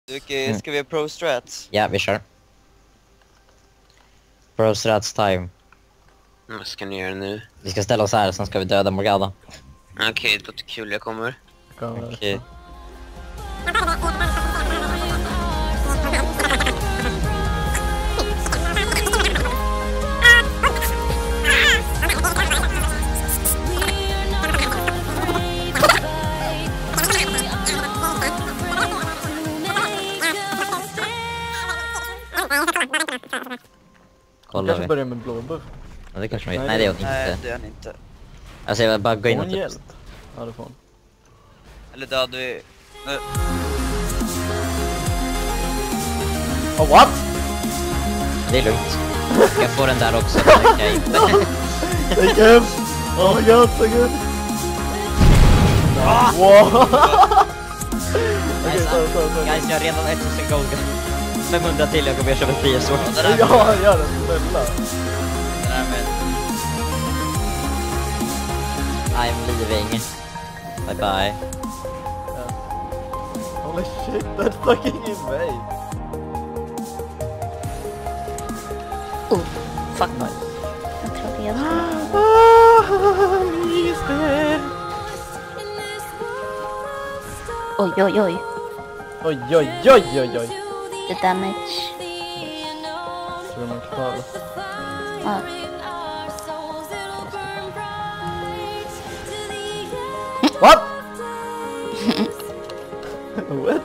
Okej, ska vi ha pro strats? Ja, vi kör. Pro strats time. Vad ska ni göra nu? Vi ska ställa oss här, sen ska vi döda Morgana. Okej, det låter kul, jag kommer. Okej. Kollar Kanske vi. börjar med blåbuff. Ja, det kanske vi... Nej, det är hon Nej, inte. det är han inte. Alltså jag vill bara gå in Får och hon typ... hjälp? Ja, det får hon. Eller dödade vi... Oh, what? Det är lugnt. Jag får den där också, det kan jag inte. Det är kul! Oh my god, så good! Wow! Okej, så. Guys, jag har redan 1000 gold. 500 till, jag kommer att köpa 10 så. Ja, gör det, snälla. Den här med... I'm leaving. Bye bye. Holy shit, that fucking invade. Oh, fuck. Nice. Jag trodde jag skulle... Oj, oj, oj. Oj, oj, oj, oj, oj. The damage. Tror man kan ta det. Ja. What? What?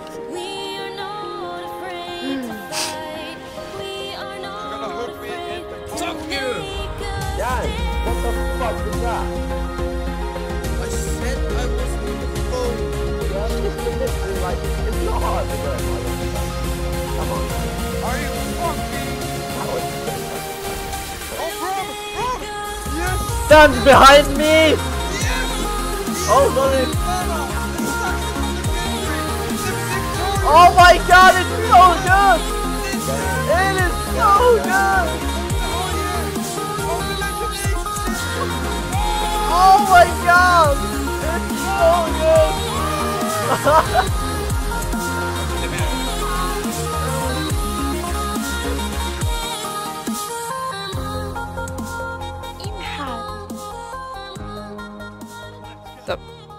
Stand behind me! Oh, sorry! Oh my god, it's so good! It is so good! Oh my god! It's so good! So,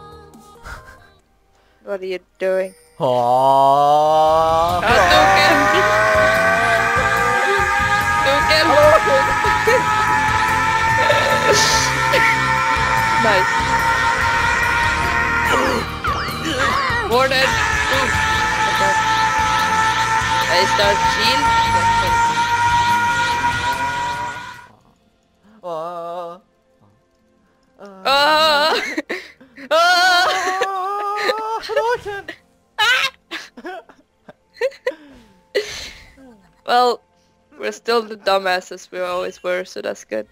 what are you doing? Oh. Nice. Warded. I start shield. Well, we're still the dumbasses we always were, so that's good.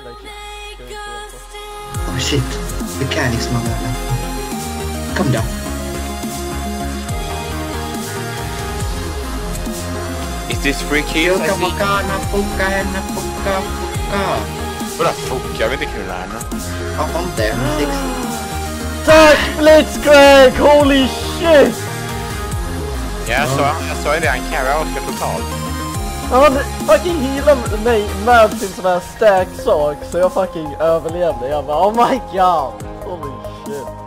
Oh shit, mechanics motherfucker. Come down. Is this free kills? Joka mukana, pukka henne, pukka. Vadå fuck? Jag vet inte hur det är nu. Ja, om det. Tack Blitzcrank, holy shit! Jag sa ju det, han carry out totalt. Han fucking healade mig med sin sån här stack sak så jag fucking överlevde. Jag bara, oh my god, holy shit.